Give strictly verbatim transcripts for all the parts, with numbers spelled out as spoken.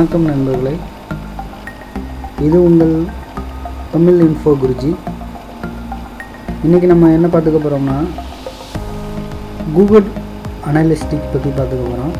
வணக்கம் நண்பர்களே, இது உங்கள் தமிழ் இன்ஃபோ குருஜி. இன்றைக்கி நம்ம என்ன பார்த்துக்க போகிறோம்னா கூகுள் அனாலிஸ்டிக் பற்றி பார்த்துக்க போகிறோம்.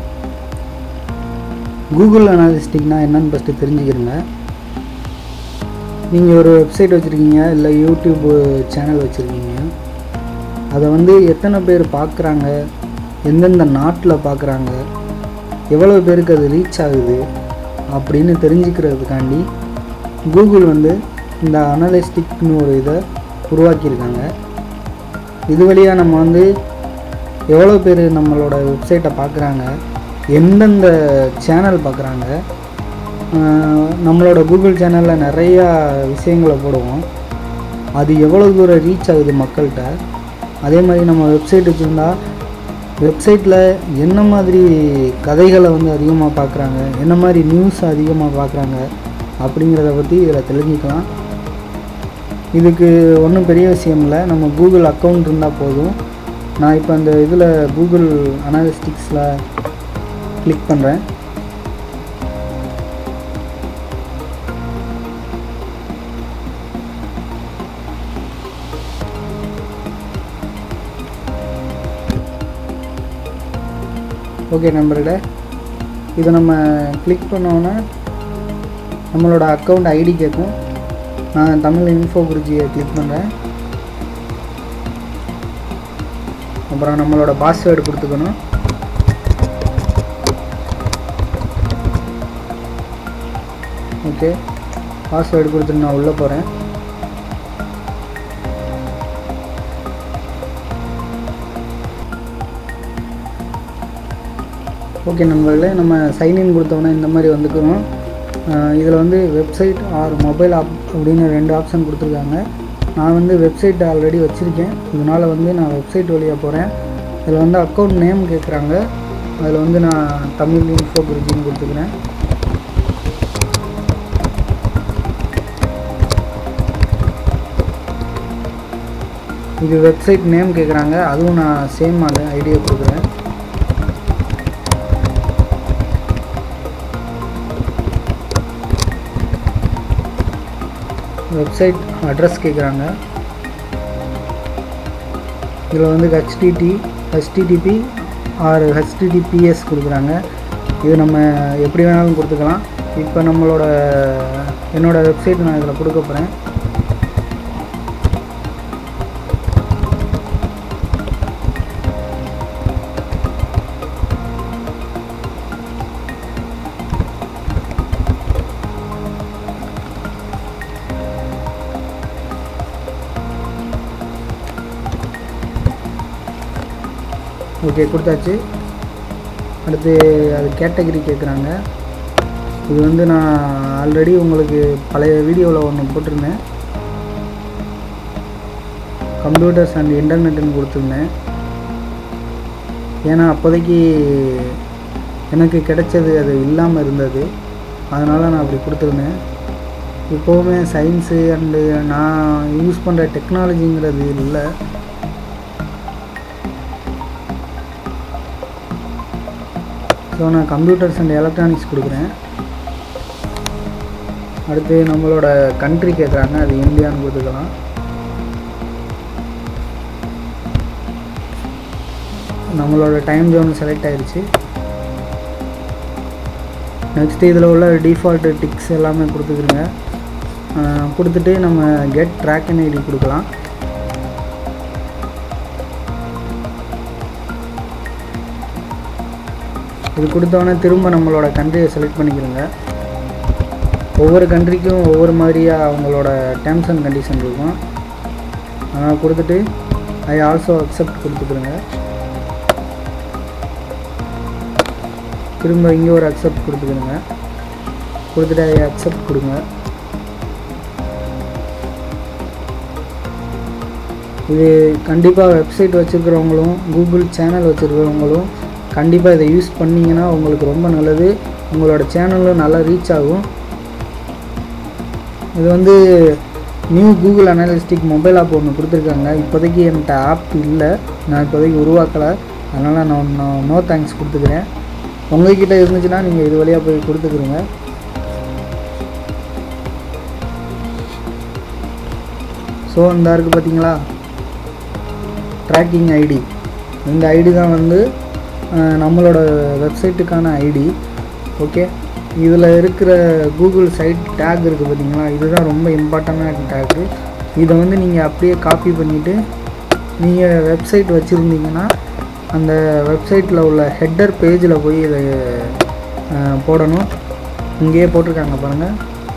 கூகுள் அனாலிஸ்டிக்னால் என்னன்னு ஃபஸ்ட்டு தெரிஞ்சுக்கிறங்க. நீங்கள் ஒரு வெப்சைட் வச்சுருக்கீங்க, இல்லை யூடியூப் சேனல் வச்சுருக்கீங்க. அதை வந்து எத்தனை பேர் பார்க்குறாங்க, எந்தெந்த நாட்டில் பார்க்குறாங்க, எவ்வளோ பேருக்கு அது ரீச் ஆகுது அப்படின்னு தெரிஞ்சுக்கிறதுக்காண்டி கூகுள் வந்து இந்த அனலிஸ்டிக்னு ஒரு இதை உருவாக்கியிருக்காங்க. இது வழியாக நம்ம வந்து எவ்வளோ பேர் நம்மளோட வெப்சைட்டை பார்க்குறாங்க, எந்தெந்த சேனல் பார்க்குறாங்க. நம்மளோட கூகுள் சேனலில் நிறையா விஷயங்களை போடுவோம், அது எவ்வளோ தூரம் ரீச் ஆகுது மக்கள்கிட்ட. அதே மாதிரி நம்ம வெப்சைட் வச்சுருந்தா வெப்சைட்டில் என்ன மாதிரி கதைகளை வந்து அதிகமாக பார்க்குறாங்க, என்ன மாதிரி நியூஸ் அதிகமாக பார்க்குறாங்க அப்படிங்கிறத பற்றி இதில் தெரிஞ்சுக்கலாம். இதுக்கு ஒன்றும் பெரிய விஷயம் இல்லை, நம்ம கூகுள் அக்கௌண்ட் இருந்தால் போதும். நான் இப்போ அந்த இதில் கூகுள் அனாலிஸ்டிக்ஸில் கிளிக் பண்ணுறேன். ஓகே நண்பர்களே, இதை நம்ம கிளிக் பண்ணோன்னா நம்மளோட அக்கௌண்ட் ஐடி கேட்கும். நான் தமிழ் இன்ஃபோ குருஜியை கிளிக் பண்ணுறேன். அப்புறம் நம்மளோட பாஸ்வேர்டு கொடுத்துக்கணும். ஓகே, பாஸ்வேர்டு கொடுத்துட்டு நான் உள்ளே போகிறேன். ஓகே நண்பர்களே, நம்ம சைன்இன் கொடுத்தோன்னா இந்த மாதிரி வந்துக்கிறோம். இதில் வந்து வெப்சைட் ஆர் மொபைல் ஆப் அப்படின்னு ரெண்டு ஆப்ஷன் கொடுத்துருக்காங்க. நான் வந்து வெப்சைட் ஆல்ரெடி வச்சுருக்கேன், இதனால் வந்து நான் வெப்சைட் வழியாக போகிறேன். இதில் வந்து அக்கௌண்ட் நேம் கேட்குறாங்க, அதில் வந்து நான் தமிழ் இன்ஃபோ குருஜின்னு கொடுத்துக்கிறேன். இது வெப்சைட் நேம் கேட்குறாங்க, அதுவும் நான் சேம் அது ஐடியா கொடுக்குறேன். வெப்சைட் அட்ரஸ் கேட்குறாங்க, இதில் வந்து ஹெச்டிடி ஹெச்டிடிபி ஆர் ஹெச்டிடிபிஎஸ் கொடுக்குறாங்க. இது நம்ம எப்படி வேணாலும் கொடுத்துக்கலாம். இப்போ நம்மளோட என்னோடய வெப்சைட் நான் இதில் கொடுக்க போகிறேன். ஓகே, கொடுத்தாச்சு. அடுத்து அது கேட்டகரி கேட்குறாங்க. இது வந்து நான் ஆல்ரெடி உங்களுக்கு பழைய வீடியோவில் ஒன்று போட்டிருந்தேன், கம்ப்யூட்டர்ஸ் அண்ட் இன்டர்நெட்டுன்னு கொடுத்துருந்தேன். ஏன்னா அப்போதைக்கு எனக்கு கிடைச்சது அது இல்லாமல் இருந்தது, அதனால் நான் அப்படி கொடுத்துருந்தேன். இப்போவுமே சயின்ஸு அண்டு நான் யூஸ் பண்ணுற டெக்னாலஜிங்கிறது இல்லை. ஸோ நான் கம்ப்யூட்டர்ஸ் அண்ட் எலக்ட்ரானிக்ஸ் கொடுக்குறேன். அடுத்து நம்மளோட கண்ட்ரி கேட்குறாங்க, அது இந்தியான்னு கொடுத்துக்கலாம். நம்மளோட டைம் ஜோன் செலக்ட் ஆகிடுச்சு. நெக்ஸ்ட்டு இதில் உள்ள டிஃபால்ட் டிக்ஸ் எல்லாமே கொடுத்துக்கிறோங்க. கொடுத்துட்டு நம்ம கெட் ட்ராக்கிங் ஐடி கொடுக்கலாம். இது கொடுத்தோன்னே திரும்ப நம்மளோட கண்ட்ரியை செலக்ட் பண்ணிக்கிறோங்க. ஒவ்வொரு கண்ட்ரிக்கும் ஒவ்வொரு மாதிரியாக அவங்களோட டேர்ம்ஸ் அண்ட் கண்டிஷன் இருக்கும். அதனால் கொடுத்துட்டு ஐ ஆல்சோ அக்செப்ட் கொடுத்துக்கிறோங்க. திரும்ப இங்கே ஒரு அக்செப்ட் கொடுத்துக்கிறோங்க. கொடுத்துட்டு ஐ அக்செப்ட் கொடுங்க. இது கண்டிப்பாக வெப்சைட் வச்சுருக்கிறவங்களும் கூகுள் சேனல் வச்சுருக்கிறவங்களும் கண்டிப்பாக இதை யூஸ் பண்ணிங்கன்னா உங்களுக்கு ரொம்ப நல்லது. உங்களோட சேனலும் நல்லா ரீச் ஆகும். இது வந்து new Google analytic mobile app ஒன்று கொடுத்துருக்காங்க. இப்போதைக்கு என்கிட்ட ஆப் இல்லை, நான் இப்போதைக்கு உருவாக்கலை, அதனால் நான் நோ தேங்க்ஸ் கொடுத்துக்கிறேன். உங்கள்கிட்ட இருந்துச்சுன்னா நீங்கள் இது வழியாக போய் கொடுத்துக்குறீங்க. ஸோ இந்த இருக்குது பார்த்தீங்களா, ட்ராக்கிங் ஐடி. இந்த ஐடி தான் வந்து நம்மளோட வெப்சைட்டுக்கான ஐடி. ஓகே, இதில் இருக்கிற கூகுள் சைட் டேக் இருக்குது பார்த்தீங்களா, இதுதான் ரொம்ப இம்பார்ட்டண்டான டேக்கு. இதை வந்து நீங்கள் அப்படியே காப்பி பண்ணிவிட்டு நீங்கள் வெப்சைட் வச்சுருந்தீங்கன்னா அந்த வெப்சைட்டில் உள்ள ஹெட்டர் பேஜில் போய் இதை போடணும். இங்கேயே போட்டிருக்காங்க பாருங்கள்,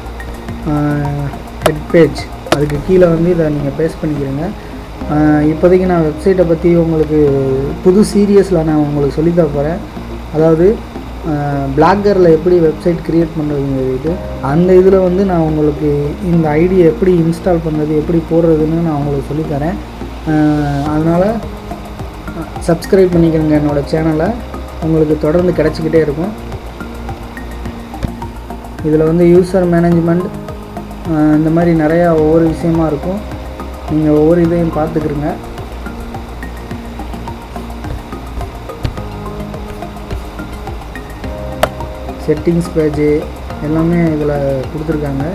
ஹெட் பேஜ். அதுக்கு கீழே வந்து இதை நீங்கள் பேஸ்ட் பண்ணிக்கிறீங்க. இப்போதைக்கு நான் வெப்சைட்டை பற்றி உங்களுக்கு புது சீரியஸில் நான் உங்களுக்கு சொல்லித்தர போகிறேன். அதாவது பிளாக்கரில் எப்படி வெப்சைட் க்ரியேட் பண்ணுறதுங்கிறது, அந்த இதில் வந்து நான் உங்களுக்கு இந்த ஐடியை எப்படி இன்ஸ்டால் பண்ணுறது, எப்படி போடுறதுன்னு நான் உங்களுக்கு சொல்லித்தரேன். அதனால் சப்ஸ்கிரைப் பண்ணிக்கிறேங்க என்னோடய சேனலை, உங்களுக்கு தொடர்ந்து கிடச்சிக்கிட்டே இருக்கும். இதில் வந்து யூசர் மேனேஜ்மெண்ட் இந்த மாதிரி நிறையா ஒவ்வொரு விஷயமா இருக்கும். நீங்கள் ஒவ்வொரு இதையும் பார்த்துக்கிறங்க. செட்டிங்ஸ் பேஜு எல்லாமே இதில் கொடுத்துருக்காங்க.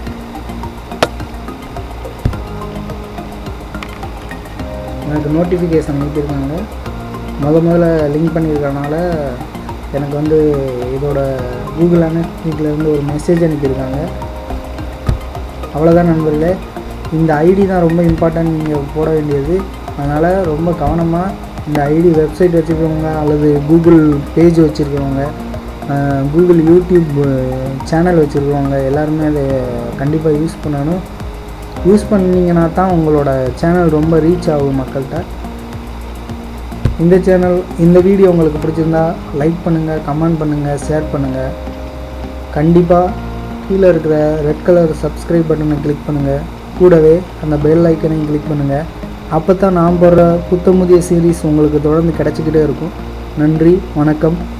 எனக்கு நோட்டிஃபிகேஷன் அனுப்பியிருக்காங்க. முத முதல்ல லிங்க் பண்ணியிருக்கனால எனக்கு வந்து இதோட கூகுள் அனலிட்டிக்லேருந்து ஒரு மெசேஜ் அனுப்பியிருக்காங்க. அவ்வளோதான் நண்பர்களே, இந்த ஐடி தான் ரொம்ப இம்பார்ட்டன்ட் நீங்கள் போட வேண்டியது. அதனால் ரொம்ப கவனமாக இந்த ஐடி வெப்சைட் வச்சுருக்கவங்க அல்லது கூகுள் பேஜ் வச்சுருக்கவங்க, கூகுள் யூடியூப் சேனல் வச்சுருக்கவங்க எல்லாருமே அதை கண்டிப்பாக யூஸ் பண்ணணும். யூஸ் பண்ணிங்கன்னா தான் உங்களோட சேனல் ரொம்ப ரீச் ஆகும் மக்கள்கிட்ட. இந்த சேனல் இந்த வீடியோ உங்களுக்கு பிடிச்சிருந்தா லைக் பண்ணுங்கள், கமெண்ட் பண்ணுங்கள், ஷேர் பண்ணுங்கள். கண்டிப்பாக கீழே இருக்கிற ரெட் கலர் சப்ஸ்கிரைப் பட்டனை கிளிக் பண்ணுங்கள். கூடவே அந்த பெல் ஐக்கனையும் கிளிக் பண்ணுங்கள். அப்போ தான் நான் போடுற புத்தமுதிய சீரீஸ் உங்களுக்கு தொடர்ந்து கிடச்சிக்கிட்டே இருக்கும். நன்றி, வணக்கம்.